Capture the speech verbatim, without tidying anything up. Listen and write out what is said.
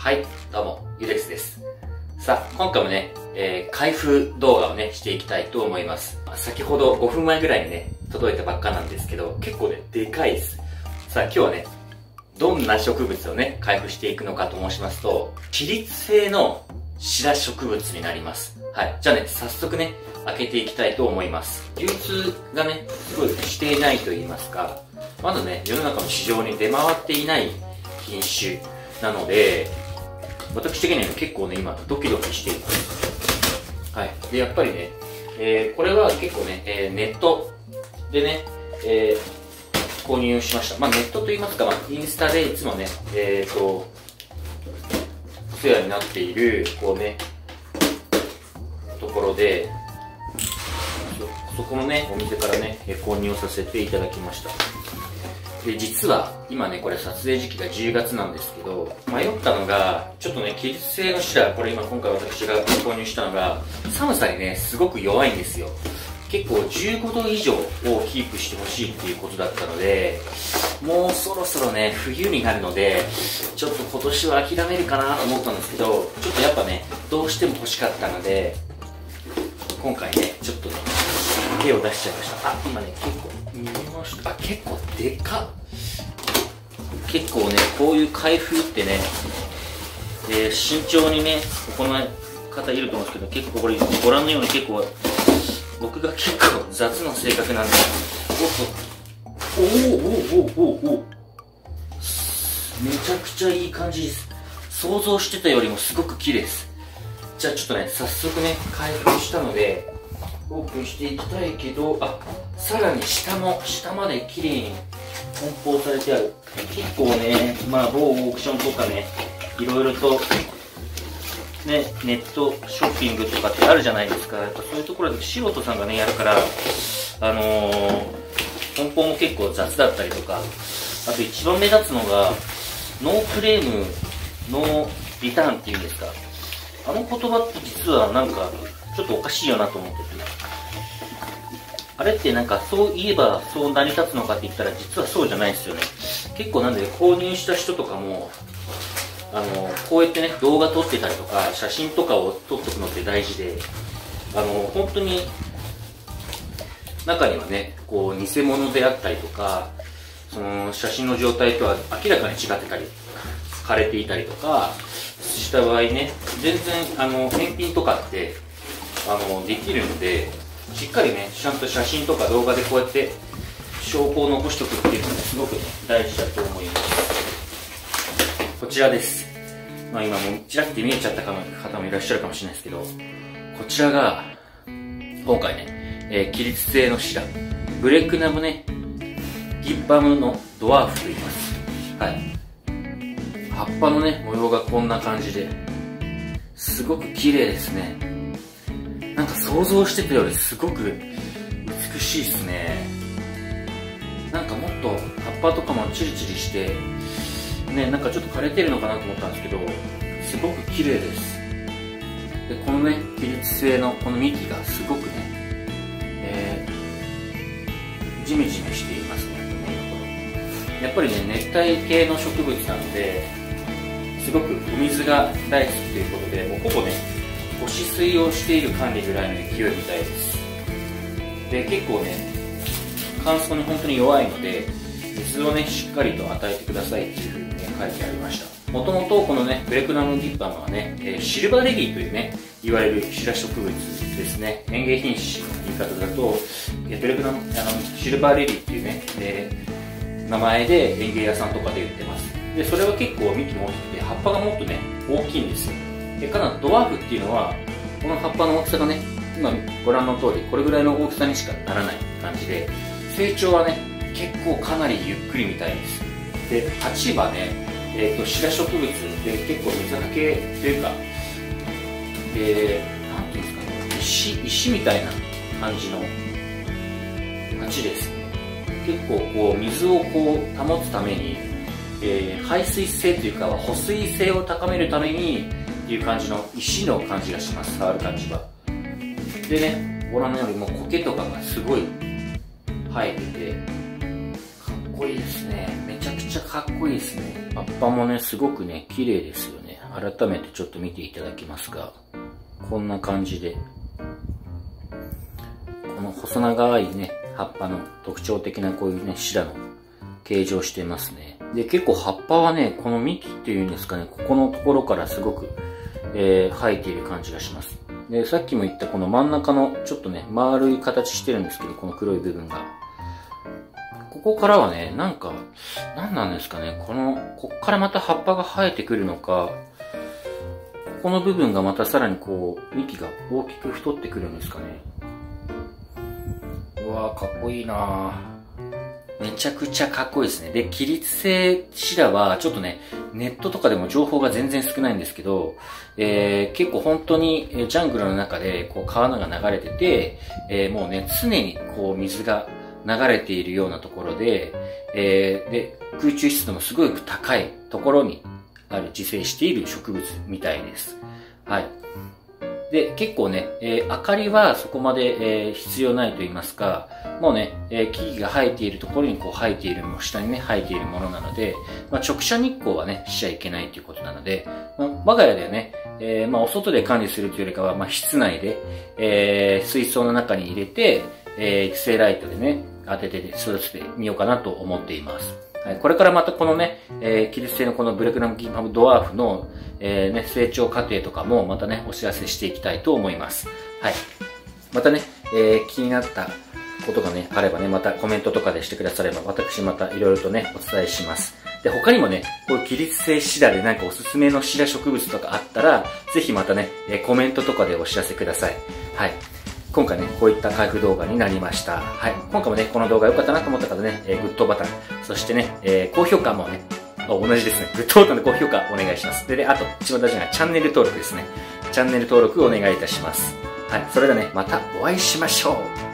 はい、どうも、ゆでくすです。さあ、今回もね、えー、開封動画をね、していきたいと思います。先ほどごふんまえぐらいにね、届いたばっかなんですけど、結構ね、でかいです。さあ、今日はね、どんな植物をね、開封していくのかと申しますと、起立性のシダ植物になります。はい。じゃあね、早速ね、開けていきたいと思います。流通がね、すごいしていないと言いますか、まだね、世の中の市場に出回っていない品種なので、私的には、ね、結構ね、今、ドキドキしています。はい。で、やっぱりね、えー、これは結構ね、えー、ネットでね、えー、購入しました。まあ、ネットと言いますか、まあ、インスタでいつもね、えーと、お世話になっている、こうね、ところで、そ、そこのね、お店からね、購入をさせていただきました。で、実は、今ね、これ撮影時期がじゅうがつなんですけど、迷ったのが、ちょっとね、起立性のシダ、これ今今回私が購入したのが、寒さにね、すごく弱いんですよ。結構じゅうごど以上をキープしてほしいっていうことだったので、もうそろそろね、冬になるので、ちょっと今年は諦めるかなと思ったんですけど、ちょっとやっぱね、どうしても欲しかったので、今回ね、ちょっとね、手を出しちゃいました。あ、今ね、結構、見えました。あ、結構でかっ。結構ね、こういう開封ってね、えー、慎重にね、行う方いると思うんですけど、結構これ、ご覧のように結構、僕が結構雑な性格なんで、おっと、おーおーおーおーおーめちゃくちゃいい感じです。想像してたよりもすごく綺麗です。じゃあちょっとね、早速ね、開封したので、オープンしていきたいけど、あ、さらに下も、下まで綺麗に梱包されてある。結構ね、まあ某オークションとかね、いろいろと、ね、ネットショッピングとかってあるじゃないですか。やっぱそういうところで素人さんがね、やるから、あのー、梱包も結構雑だったりとか、あと一番目立つのが、ノークレーム、ノーリターンっていうんですか。あの言葉って実はなんか、ちょっとおかしいよなと思ってて。あれってなんかそう言えばそう成り立つのかって言ったら実はそうじゃないですよね。結構なんで購入した人とかも、あの、こうやってね、動画撮ってたりとか、写真とかを撮っとくのって大事で、あの、本当に、中にはね、こう、偽物であったりとか、その、写真の状態とは明らかに違ってたり、枯れていたりとか、した場合ね、全然、あの、返品とかって、あの、できるので、しっかりね、ちゃんと写真とか動画でこうやって、証拠を残しておくっていうのがすごくね、大事だと思います。こちらです。まあ今もうちらって見えちゃった方もいらっしゃるかもしれないですけど、こちらが、今回ね、えー、起立性のシダ、ブレクナムね、ギッバムのドワーフと言います。はい。葉っぱのね、模様がこんな感じで、すごく綺麗ですね。なんか想像してたよりすごく美しいですね。なんかもっと葉っぱとかもチリチリして、ね、なんかちょっと枯れてるのかなと思ったんですけど、すごく綺麗です。で、このね、起立性のこの幹がすごくね、えー、ジメジメしていますね。やっぱりね、熱帯系の植物なので、すごくお水が大好きということで、もうほぼね、保湿水をしている管理ぐらいの勢いみたいです。で、結構ね、乾燥に本当に弱いので、水をね、しっかりと与えてくださいっていうふうにね、書いてありました。もともとこのね、ブレクナムギッバムはね、えー、シルバーレディというね、言われるシダ植物ですね。園芸品種の言い方だと、えー、ブレクナム、あの、シルバーレディっていうね、えー、名前で園芸屋さんとかで売ってます。で、それは結構幹も大きくて、葉っぱがもっとね、大きいんですよ。で、かなドワーフっていうのは、この葉っぱの大きさがね、今ご覧の通り、これぐらいの大きさにしかならない感じで、成長はね、結構かなりゆっくりみたいです。で、鉢はね、えっと、シダ植物で結構水はけというか、で、なんていうんですかね、石、石みたいな感じの鉢です。結構こう、水をこう、保つために、えー、排水性というか、保水性を高めるために、っていう感じの石の感じがします、触る感じは。でね、ご覧のようにもう苔とかがすごい生えてて、かっこいいですね。めちゃくちゃかっこいいですね。葉っぱもね、すごくね、綺麗ですよね。 改めてちょっと見ていただきますが、こんな感じで、この細長いね、葉っぱの特徴的なこういうね、シダの形状してますね。で、結構葉っぱはね、この幹っていうんですかね、ここのところからすごく、えー、生えている感じがします。で、さっきも言ったこの真ん中のちょっとね、丸い形してるんですけど、この黒い部分が。ここからはね、なんか、なんなんですかね、この、こっからまた葉っぱが生えてくるのか、ここの部分がまたさらにこう、幹が大きく太ってくるんですかね。うわー、かっこいいなー。めちゃくちゃかっこいいですね。で、起立性シダは、ちょっとね、ネットとかでも情報が全然少ないんですけど、えー、結構本当にジャングルの中で、こう、川が流れてて、えー、もうね、常にこう、水が流れているようなところで、えー、で、空中湿度もすごく高いところにある、自生している植物みたいです。はい。で、結構ね、えー、明かりはそこまで、えー、必要ないと言いますか、もうね、えー、木々が生えているところにこう生えているも、下にね、生えているものなので、まあ、直射日光はね、しちゃいけないということなので、まあ、我が家ではね、えー、まあ、お外で管理するというよりかは、まあ、室内で、えー、水槽の中に入れて、えー、育成ライトでね、当てて育ててみようかなと思っています。はい、これからまたこのね、えー、起立性のこのブレクラムキンパムドワーフの、えー、ね、成長過程とかもまたね、お知らせしていきたいと思います。はい。またね、えー、気になったことがね、あればね、またコメントとかでしてくだされば、私またいろいろとね、お伝えします。で、他にもね、こういう起立性シダでなんかおすすめのシダ植物とかあったら、ぜひまたね、えー、コメントとかでお知らせください。はい。今回ね、こういった開封動画になりました。はい。今回もね、この動画良かったなと思った方ね、えー、グッドボタン、そしてね、えー、高評価もね、あ、同じですね。グッドボタンの高評価お願いします。で、で、あと、一番大事なチャンネル登録ですね。チャンネル登録お願いいたします。はい。それではね、またお会いしましょう。